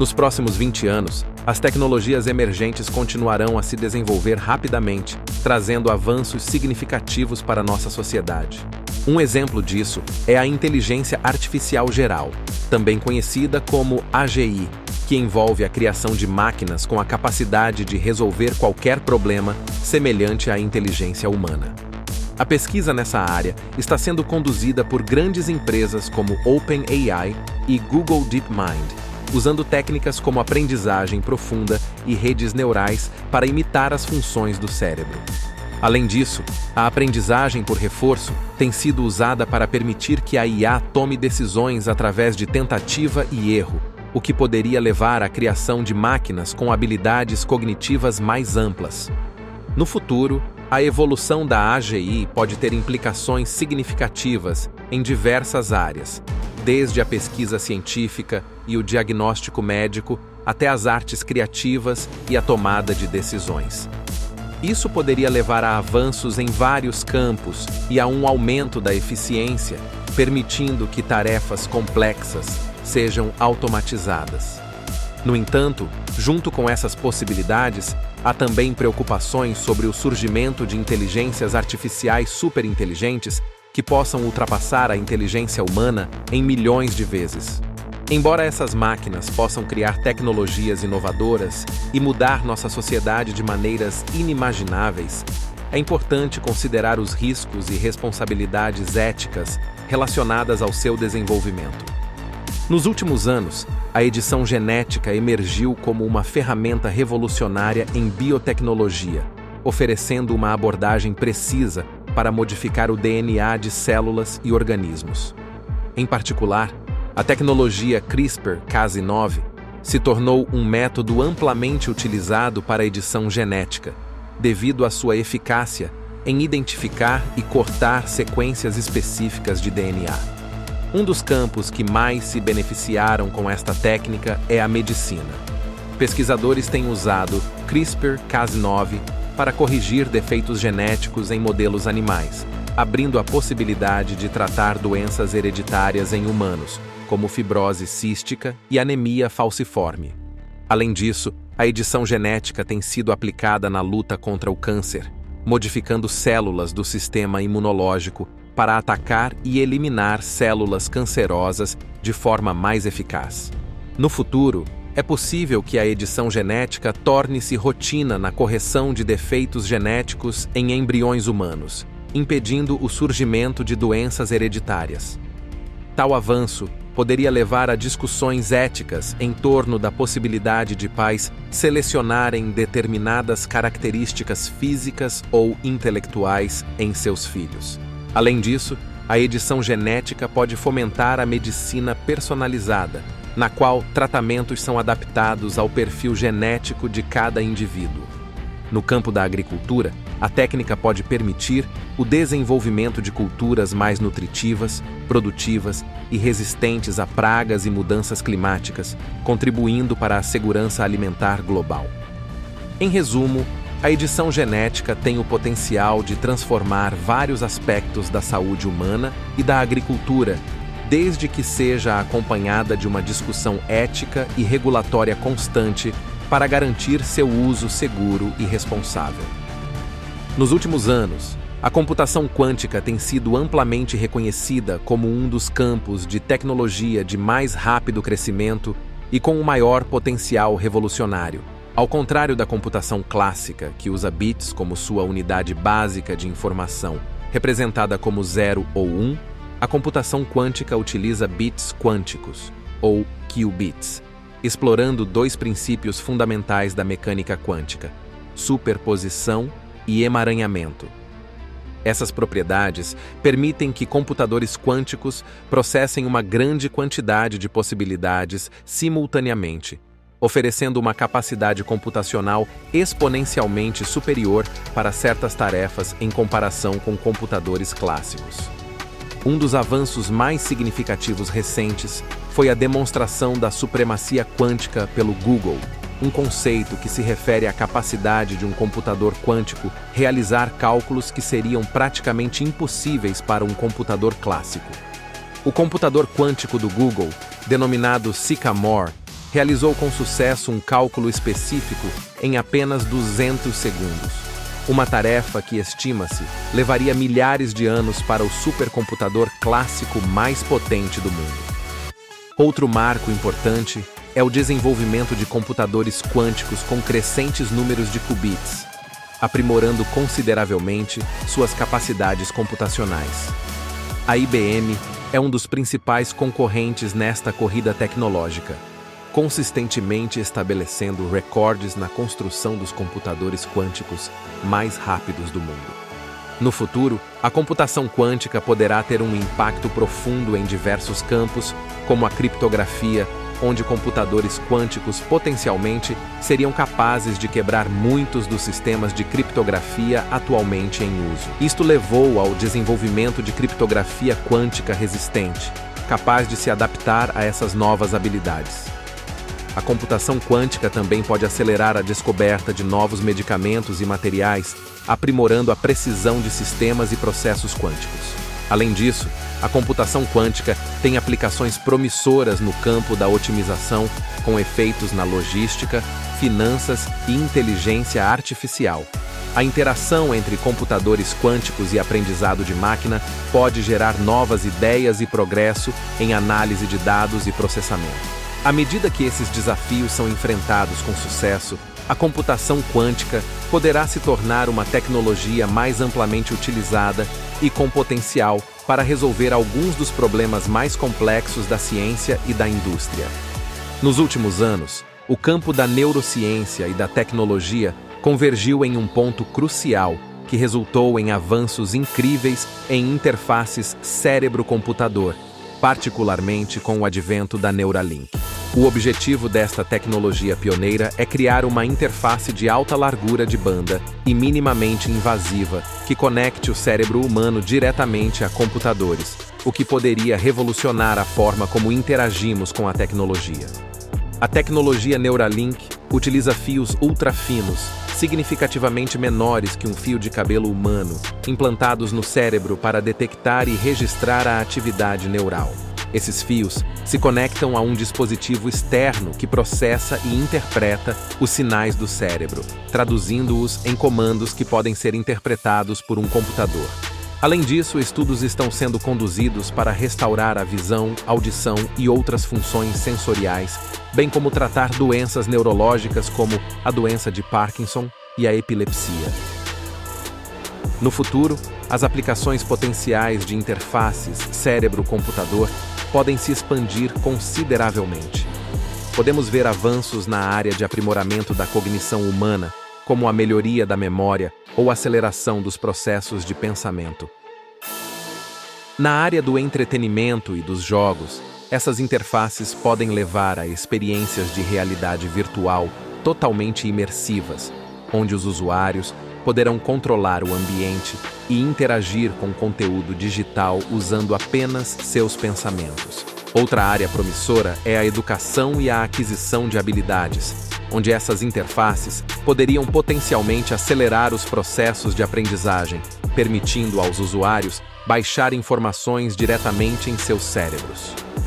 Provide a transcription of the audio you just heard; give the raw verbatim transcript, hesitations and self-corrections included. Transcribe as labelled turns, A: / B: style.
A: Nos próximos vinte anos, as tecnologias emergentes continuarão a se desenvolver rapidamente, trazendo avanços significativos para nossa sociedade. Um exemplo disso é a inteligência artificial geral, também conhecida como A G I, que envolve a criação de máquinas com a capacidade de resolver qualquer problema semelhante à inteligência humana. A pesquisa nessa área está sendo conduzida por grandes empresas como OpenAI e Google DeepMind, usando técnicas como aprendizagem profunda e redes neurais para imitar as funções do cérebro. Além disso, a aprendizagem por reforço tem sido usada para permitir que a I A tome decisões através de tentativa e erro, o que poderia levar à criação de máquinas com habilidades cognitivas mais amplas. No futuro, a evolução da A G I pode ter implicações significativas em diversas áreas, desde a pesquisa científica e o diagnóstico médico até as artes criativas e a tomada de decisões. Isso poderia levar a avanços em vários campos e a um aumento da eficiência, permitindo que tarefas complexas sejam automatizadas. No entanto, junto com essas possibilidades, há também preocupações sobre o surgimento de inteligências artificiais superinteligentes que possam ultrapassar a inteligência humana em milhões de vezes. Embora essas máquinas possam criar tecnologias inovadoras e mudar nossa sociedade de maneiras inimagináveis, é importante considerar os riscos e responsabilidades éticas relacionadas ao seu desenvolvimento. Nos últimos anos, a edição genética emergiu como uma ferramenta revolucionária em biotecnologia, oferecendo uma abordagem precisa para modificar o D N A de células e organismos. Em particular, a tecnologia CRISPR Cas nove se tornou um método amplamente utilizado para a edição genética, devido à sua eficácia em identificar e cortar sequências específicas de D N A. Um dos campos que mais se beneficiaram com esta técnica é a medicina. Pesquisadores têm usado CRISPR Cas nove para corrigir defeitos genéticos em modelos animais, abrindo a possibilidade de tratar doenças hereditárias em humanos, como fibrose cística e anemia falciforme. Além disso, a edição genética tem sido aplicada na luta contra o câncer, modificando células do sistema imunológico para atacar e eliminar células cancerosas de forma mais eficaz. No futuro, é possível que a edição genética torne-se rotina na correção de defeitos genéticos em embriões humanos, impedindo o surgimento de doenças hereditárias. Tal avanço poderia levar a discussões éticas em torno da possibilidade de pais selecionarem determinadas características físicas ou intelectuais em seus filhos. Além disso, a edição genética pode fomentar a medicina personalizada, na qual tratamentos são adaptados ao perfil genético de cada indivíduo. No campo da agricultura, a técnica pode permitir o desenvolvimento de culturas mais nutritivas, produtivas e resistentes a pragas e mudanças climáticas, contribuindo para a segurança alimentar global. Em resumo, a edição genética tem o potencial de transformar vários aspectos da saúde humana e da agricultura, desde que seja acompanhada de uma discussão ética e regulatória constante para garantir seu uso seguro e responsável. Nos últimos anos, a computação quântica tem sido amplamente reconhecida como um dos campos de tecnologia de mais rápido crescimento e com o maior potencial revolucionário. Ao contrário da computação clássica, que usa bits como sua unidade básica de informação, representada como zero ou um, a computação quântica utiliza bits quânticos, ou qubits, explorando dois princípios fundamentais da mecânica quântica: superposição e emaranhamento. Essas propriedades permitem que computadores quânticos processem uma grande quantidade de possibilidades simultaneamente, oferecendo uma capacidade computacional exponencialmente superior para certas tarefas em comparação com computadores clássicos. Um dos avanços mais significativos recentes foi a demonstração da supremacia quântica pelo Google, um conceito que se refere à capacidade de um computador quântico realizar cálculos que seriam praticamente impossíveis para um computador clássico. O computador quântico do Google, denominado Sycamore, realizou com sucesso um cálculo específico em apenas duzentos segundos. Uma tarefa que, estima-se, levaria milhares de anos para o supercomputador clássico mais potente do mundo. Outro marco importante é o desenvolvimento de computadores quânticos com crescentes números de qubits, aprimorando consideravelmente suas capacidades computacionais. A I B M é um dos principais concorrentes nesta corrida tecnológica, consistentemente estabelecendo recordes na construção dos computadores quânticos mais rápidos do mundo. No futuro, a computação quântica poderá ter um impacto profundo em diversos campos, como a criptografia, onde computadores quânticos potencialmente seriam capazes de quebrar muitos dos sistemas de criptografia atualmente em uso. Isto levou ao desenvolvimento de criptografia quântica resistente, capaz de se adaptar a essas novas habilidades. A computação quântica também pode acelerar a descoberta de novos medicamentos e materiais, aprimorando a precisão de sistemas e processos quânticos. Além disso, a computação quântica tem aplicações promissoras no campo da otimização, com efeitos na logística, finanças e inteligência artificial. A interação entre computadores quânticos e aprendizado de máquina pode gerar novas ideias e progresso em análise de dados e processamento. À medida que esses desafios são enfrentados com sucesso, a computação quântica poderá se tornar uma tecnologia mais amplamente utilizada e com potencial para resolver alguns dos problemas mais complexos da ciência e da indústria. Nos últimos anos, o campo da neurociência e da tecnologia convergiu em um ponto crucial que resultou em avanços incríveis em interfaces cérebro-computador, particularmente com o advento da Neuralink. O objetivo desta tecnologia pioneira é criar uma interface de alta largura de banda e minimamente invasiva que conecte o cérebro humano diretamente a computadores, o que poderia revolucionar a forma como interagimos com a tecnologia. A tecnologia Neuralink utiliza fios ultrafinos, significativamente menores que um fio de cabelo humano, implantados no cérebro para detectar e registrar a atividade neural. Esses fios se conectam a um dispositivo externo que processa e interpreta os sinais do cérebro, traduzindo-os em comandos que podem ser interpretados por um computador. Além disso, estudos estão sendo conduzidos para restaurar a visão, audição e outras funções sensoriais, bem como tratar doenças neurológicas como a doença de Parkinson e a epilepsia. No futuro, as aplicações potenciais de interfaces cérebro-computador podem se expandir consideravelmente. Podemos ver avanços na área de aprimoramento da cognição humana, como a melhoria da memória ou aceleração dos processos de pensamento. Na área do entretenimento e dos jogos, essas interfaces podem levar a experiências de realidade virtual totalmente imersivas, onde os usuários poderão controlar o ambiente e interagir com conteúdo digital usando apenas seus pensamentos. Outra área promissora é a educação e a aquisição de habilidades, onde essas interfaces poderiam potencialmente acelerar os processos de aprendizagem, permitindo aos usuários baixar informações diretamente em seus cérebros.